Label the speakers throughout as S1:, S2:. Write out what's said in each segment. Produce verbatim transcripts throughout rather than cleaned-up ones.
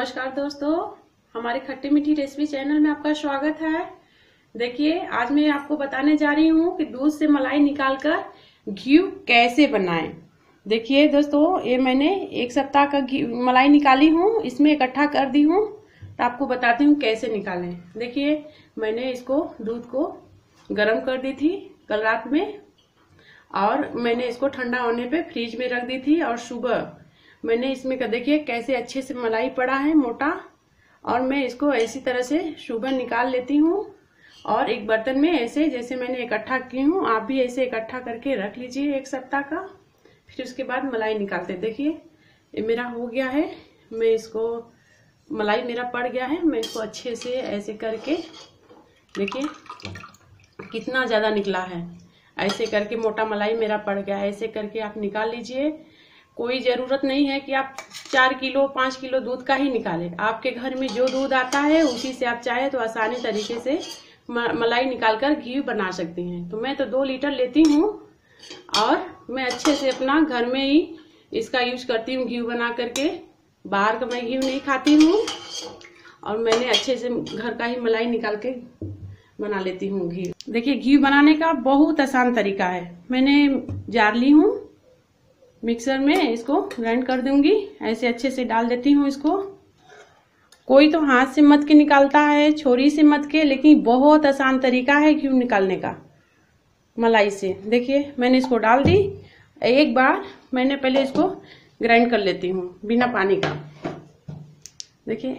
S1: नमस्कार दोस्तों, हमारे खट्टी मीठी रेसिपी चैनल में आपका स्वागत है। देखिए, आज मैं आपको बताने जा रही हूँ कि दूध से मलाई निकालकर घी कैसे बनाएं। देखिए दोस्तों, ये मैंने एक सप्ताह का घी मलाई निकाली हूँ, इसमें इकट्ठा कर दी हूँ, तो आपको बताती हूँ कैसे निकालें। देखिए, मैंने इसको दूध को गर्म कर दी थी कल रात में, और मैंने इसको ठंडा होने पे फ्रिज में रख दी थी। और सुबह मैंने इसमें का देखिए कैसे अच्छे से मलाई पड़ा है मोटा, और मैं इसको ऐसी तरह से सुबह निकाल लेती हूँ। और एक बर्तन में ऐसे जैसे मैंने इकट्ठा की हूँ, आप भी ऐसे इकट्ठा करके रख लीजिए एक सप्ताह का। फिर उसके बाद मलाई निकालते। देखिए, ये मेरा हो गया है, मैं इसको मलाई मेरा पड़ गया है, मैं इसको अच्छे से ऐसे करके देखिए कितना ज़्यादा निकला है। ऐसे करके मोटा मलाई मेरा पड़ गया है, ऐसे करके आप निकाल लीजिए। कोई ज़रूरत नहीं है कि आप चार किलो पाँच किलो दूध का ही निकालें। आपके घर में जो दूध आता है उसी से आप चाहे तो आसानी तरीके से मलाई निकालकर घी बना सकती हैं। तो मैं तो दो लीटर लेती हूँ, और मैं अच्छे से अपना घर में ही इसका यूज करती हूँ घी बना करके। बाहर का मैं घी नहीं खाती हूँ, और मैंने अच्छे से घर का ही मलाई निकाल के बना लेती हूँ घी। देखिए, घी बनाने का बहुत आसान तरीका है। मैंने जार ली हूँ, मिक्सर में इसको ग्राइंड कर दूंगी। ऐसे अच्छे से डाल देती हूँ इसको। कोई तो हाथ से मत के निकालता है, छोरी से मत के, लेकिन बहुत आसान तरीका है घी निकालने का मलाई से। देखिए, मैंने इसको डाल दी। एक बार मैंने पहले इसको ग्राइंड कर लेती हूँ बिना पानी का। देखिए,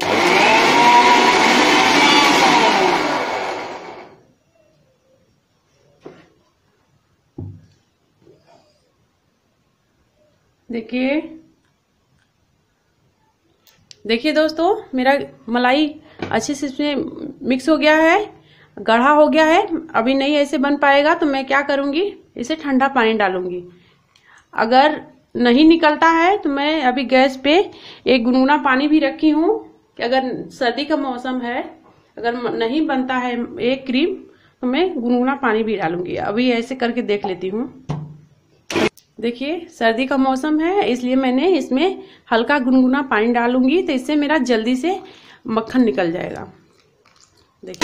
S1: देखिए देखिए दोस्तों, मेरा मलाई अच्छे से इसमें मिक्स हो गया है, गाढ़ा हो गया है। अभी नहीं ऐसे बन पाएगा, तो मैं क्या करूंगी, इसे ठंडा पानी डालूंगी। अगर नहीं निकलता है तो मैं अभी गैस पे एक गुनगुना पानी भी रखी हूँ कि अगर सर्दी का मौसम है, अगर नहीं बनता है एक क्रीम, तो मैं गुनगुना पानी भी डालूंगी। अभी ऐसे करके देख लेती हूँ। देखिए, सर्दी का मौसम है, इसलिए मैंने इसमें हल्का गुनगुना पानी डालूंगी, तो इससे मेरा जल्दी से मक्खन निकल जाएगा। देखिए,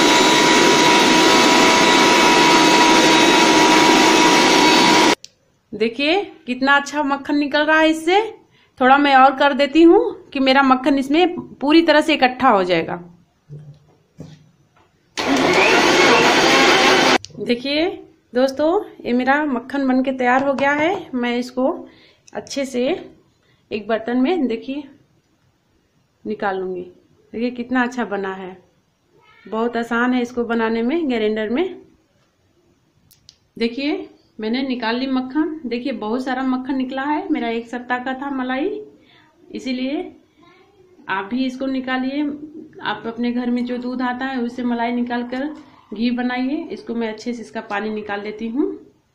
S1: देखिए कितना अच्छा मक्खन निकल रहा है इससे। थोड़ा मैं और कर देती हूँ कि मेरा मक्खन इसमें पूरी तरह से इकट्ठा हो जाएगा। देखिए दोस्तों, ये मेरा मक्खन बनके तैयार हो गया है। मैं इसको अच्छे से एक बर्तन में देखिए निकाल लूंगी। देखिए कितना अच्छा बना है, बहुत आसान है इसको बनाने में ग्राइंडर में। देखिए, मैंने निकाल ली मक्खन। देखिए, बहुत सारा मक्खन निकला है, मेरा एक सप्ताह का था मलाई, इसीलिए आप भी इसको निकालिए। आप अपने घर में जो दूध आता है उससे मलाई निकाल कर घी बनाइए। इसको मैं अच्छे से इसका पानी निकाल लेती हूँ।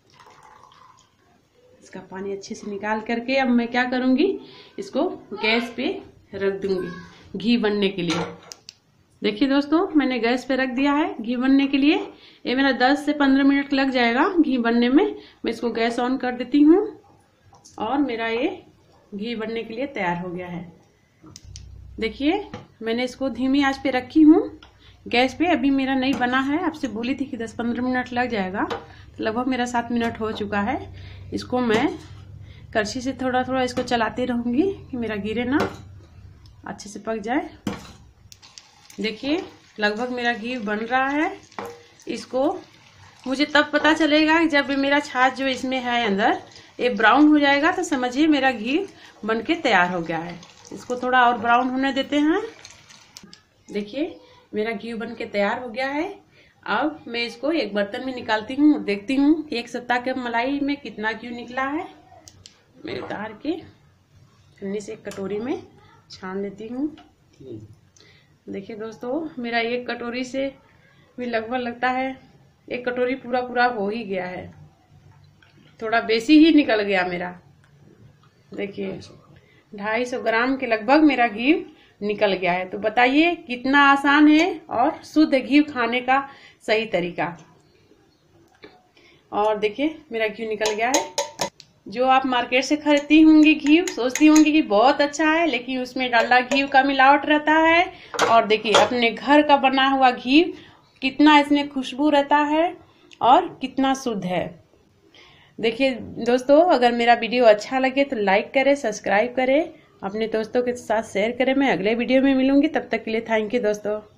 S1: इसका पानी अच्छे से निकाल करके अब मैं क्या करूँगी, इसको गैस पे रख दूंगी घी बनने के लिए। देखिए दोस्तों, मैंने गैस पे रख दिया है घी बनने के लिए। ये मेरा दस से पंद्रह मिनट लग जाएगा घी बनने में। मैं इसको गैस ऑन कर देती हूँ, और मेरा ये घी बनने के लिए तैयार हो गया है। देखिए, मैंने इसको धीमी आंच पे रखी हूँ गैस पे। अभी मेरा नहीं बना है, आपसे बोली थी कि दस पंद्रह मिनट लग जाएगा, तो लगभग मेरा सात मिनट हो चुका है। इसको मैं करछी से थोड़ा थोड़ा इसको चलाती रहूंगी कि मेरा गिरे ना, अच्छे से पक जाए। देखिए, लगभग मेरा घी बन रहा है। इसको मुझे तब पता चलेगा जब मेरा छाछ जो इसमें है अंदर ये ब्राउन हो जाएगा, तो समझिए मेरा घी बन के तैयार हो गया है। इसको थोड़ा और ब्राउन होने देते हैं। देखिए, मेरा घी बन के तैयार हो गया है। अब मैं इसको एक बर्तन में निकालती हूँ, देखती हूँ एक सप्ताह के मलाई में कितना घी निकला है। मैं उतार के छन्नी से एक कटोरी में छान लेती हूँ। देखिए दोस्तों, मेरा एक कटोरी से भी लगभग लगता है एक कटोरी पूरा पूरा हो ही गया है, थोड़ा बेसी ही निकल गया मेरा। देखिए, ढाई सौ ग्राम के लगभग मेरा घी निकल गया है। तो बताइए कितना आसान है और शुद्ध घी खाने का सही तरीका। और देखिए, मेरा घी निकल गया है। जो आप मार्केट से खरीदती होंगी घी, सोचती होंगी कि बहुत अच्छा है, लेकिन उसमें डालडा घी का मिलावट रहता है। और देखिए अपने घर का बना हुआ घी कितना इसमें खुशबू रहता है और कितना शुद्ध है। देखिए दोस्तों, अगर मेरा वीडियो अच्छा लगे तो लाइक करें, सब्सक्राइब करें, अपने दोस्तों के साथ शेयर करें। मैं अगले वीडियो में मिलूंगी, तब तक के लिए थैंक यू दोस्तों।